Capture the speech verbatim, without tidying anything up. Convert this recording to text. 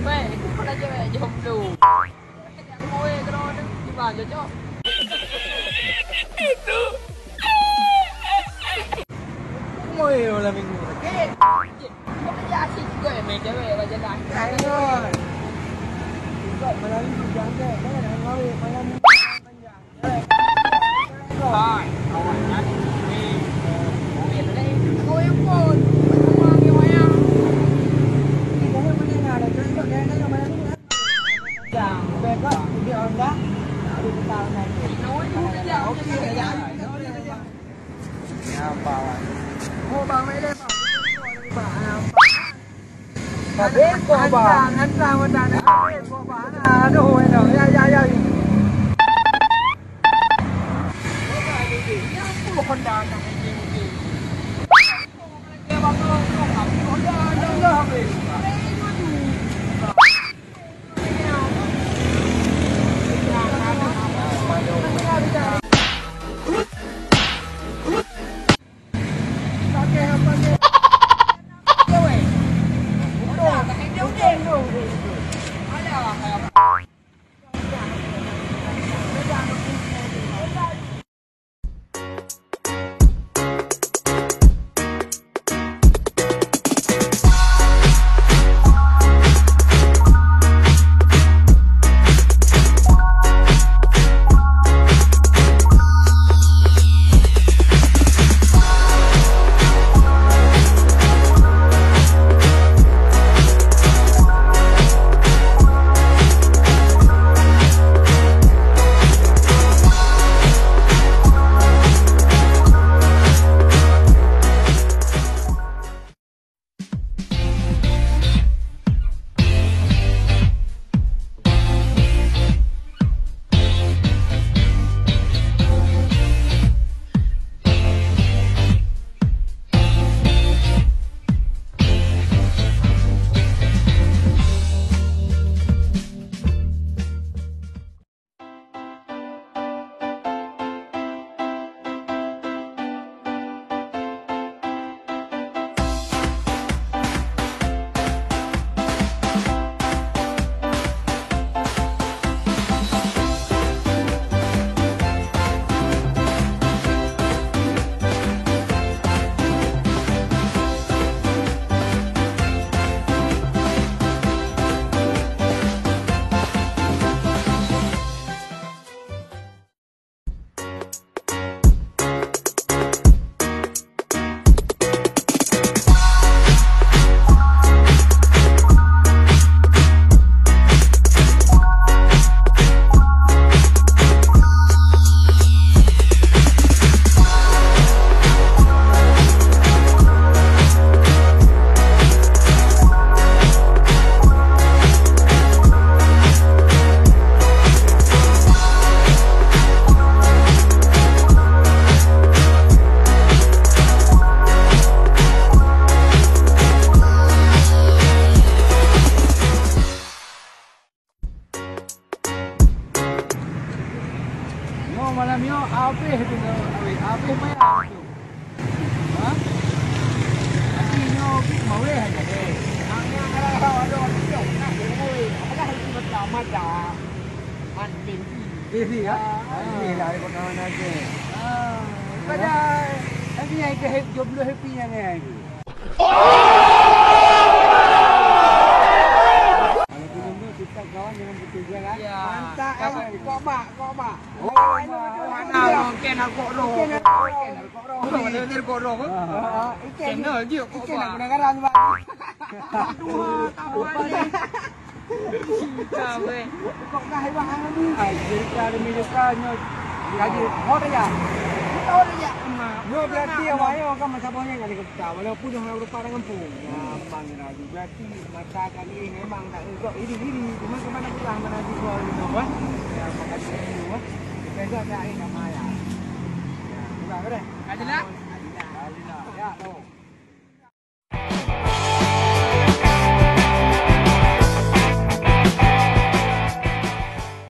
Baik, itu pernah cewek jomblo. Kowe kena di mana, Cok? Itu. Kowe malam minggu. Okey. Kau kerja asyik juga ya main cewek macam dah. Ayo. Kau malam minggu jangan kan nak kowe malam minggu panjang. Hai, awak nak ni. Kowe ni. Kowe pun. Tapi Kokbak, hantar wadah ni. Kokbak nak aduh elok. Ya ya ya. Kokbak ni. Ya aku Honda nak ni ni. Dia bakal ngomong Honda dah habis. Malam yo habis tu awet habis bayar tu. Ha? Nanti nyo pergi mau eh aja deh. Angnya ada ada dia nak oi. Apa hal itu selamat dah. Anjing. Ini ya. Ini dari kota mana ke? Ah. Pada ini yang ke jomblo happy nya ni. Kita kawan dengan bertiga kan? Ya. Mantap kan? Kokbak, kokbak. Oh, mana mungkin aku roh. Mungkin aku roh. Mana ni aku roh? Ikan lagi kokbak. Ikan nak kedengaran bang. Aduh, tahu ni. Kita weh. Kokbak hebat ni. Ai, jika ada miliknya, kaji hot ya. Hot ya. Yo berarti awak yo kan macam banyak kali kita. Walaupun yang Eropah dengan pun. Gampang lagi. Berarti masakan ini memang tak untuk ini-ini. Cuma ke mana pulang mana dijual itu wah. Ya makan dulu wah. Besok saya nak maya. Ya, bukan ke dah? Kajilah.